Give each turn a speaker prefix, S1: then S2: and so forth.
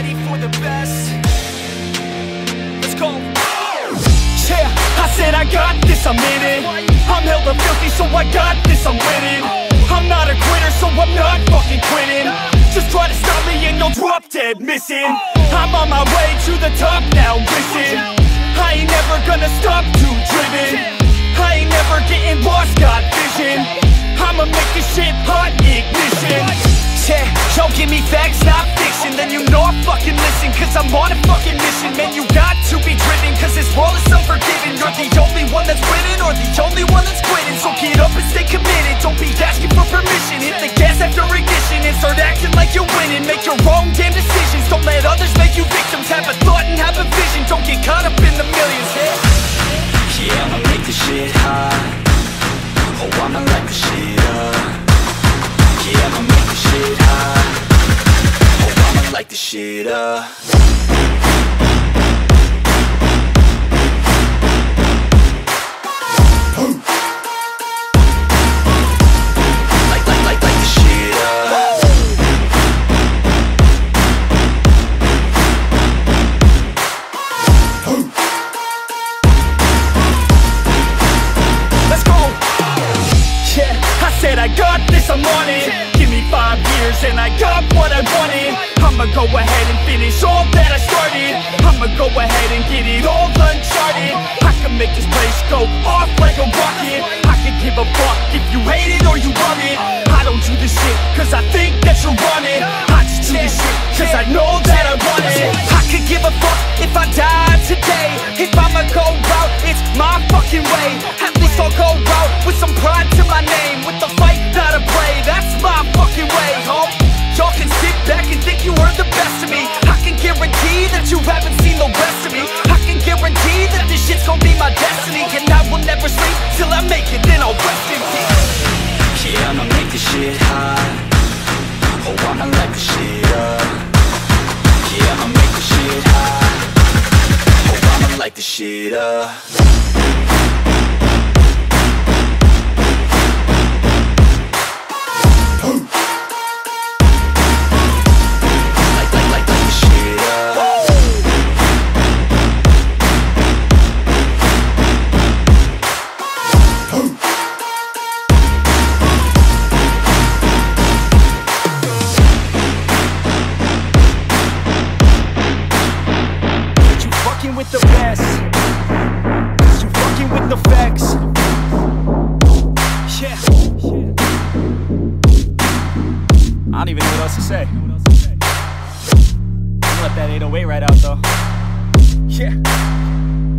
S1: ready for the best. Let's go. Yeah, I said I got this, I'm in it. I'm hella filthy, so I got this, I'm winning. I'm not a quitter, so I'm not fucking quitting. Just try to stop me and you'll drop dead missing. I'm on my way to the top now, listen. I ain't never gonna stop, too driven. I ain't never getting lost, got vision. I'ma make this shit hot, ignition. Yeah, yo, give me facts, not fiction. Then you know I fucking listen, cause I'm on a fucking mission. Man, you got to be driven, cause this world is unforgiving. You're the only one that's winning, or the only one that's quitting. So get up and stay committed, don't be asking for permission. Hit the gas after ignition and start acting like you're winning. Make your own damn decisions, don't let others make you victims. Have a thought and have a vision, don't get caught up in the millions.
S2: Yeah, I'ma make this shit hot. Oh, I'ma light this shit up. Yeah, I'ma make this shit hot. Oh, I'ma light this shit up.
S1: I got this, I'm on it. Give me 5 years and I got what I wanted. I'ma go ahead and finish all that I started. I'ma go ahead and get it all uncharted. I can make this place go off like a rocket. I can give a fuck if you hate it or you love it. I don't do this shit cause I think that you're on it. I just do this shit cause I know that I want it. I could give a fuck if I died today. If I'ma go out, it's my fucking way. At least I'll go out with some pride to my name. With the fight, not a play, that's my fucking way, home. Y'all can sit back and think you heard the best of me. I can guarantee that you haven't seen the rest of me. I can guarantee that this shit's gonna be my destiny. And I will never sleep till I make it, then I'll rest in peace.
S2: Yeah, I'ma make this shit hot. Oh, I'ma light this shit up. Yeah, I'ma make this shit hot. Oh, I'ma light this shit up.
S1: With the best, cause you fucking with the facts. Yeah. I don't even know what else to say. I'm gonna let that 808 right out though. Yeah.